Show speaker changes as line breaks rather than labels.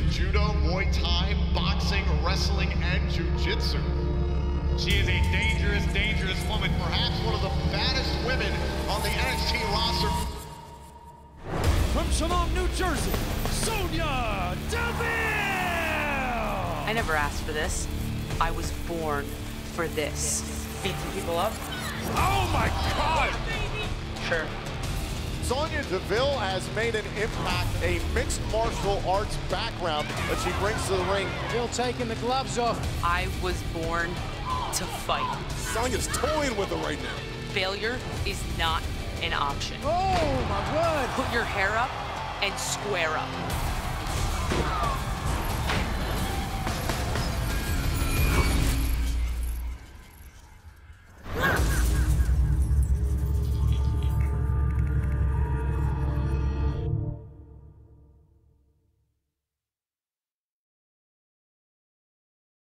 judo, Muay Thai, boxing, wrestling, and jiu-jitsu. She is a dangerous, dangerous woman, perhaps one of the baddest women on the NXT roster.
From Chemung, New Jersey, Sonya Deville!
I never asked for this. I was born for this. Beat some people up?
Oh my God!
Sure.
Sonya Deville has made an impact, a mixed martial arts background that she brings to the ring.
Deville taking the gloves off.
I was born to fight.
Sonya's toying with her right now.
Failure is not an option.
Oh my word!
Put your hair up and square up.